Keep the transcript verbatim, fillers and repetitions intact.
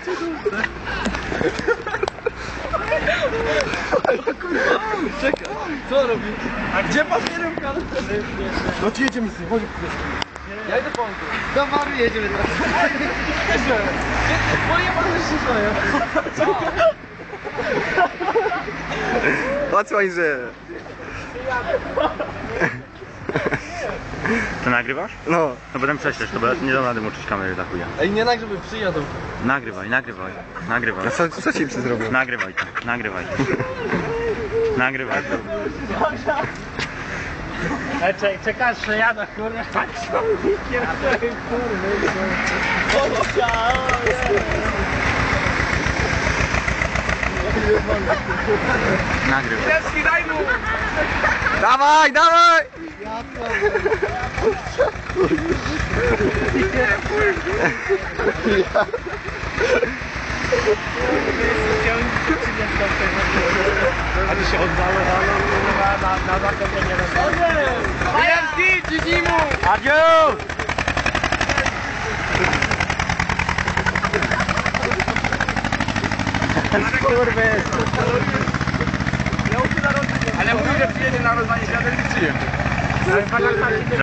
Czekaj, co robi? A gdzie papierówka? No tu jedziemy z nim, chodź. Ja idę po auto. Do Wary jedziemy teraz. Bo nie możesz się stoją. Odsłoń się. To nagrywasz? No. No potem prześlesz, to bo ja nie dam rady uczyć kamery na chuja. Ej, nie tak, żeby przyjadą. Nagrywaj, nagrywaj, nagrywaj. A co, co ci psy zrobią? Nagrywaj to, nagrywaj. Nagrywaj to. Czekaj, czekasz, że jadę, kurwa. Tak, ciągnikiem, Nagrywaj. Kreski, daj mu! Dawaj, dawaj! Ale się odwalę, na, na zakończenie rozmowy. Jemski, dzidzi mu! Radziu! Kurwy! Ale mówię, że przyjedzie na rozdanie świateł i przyjem. Ale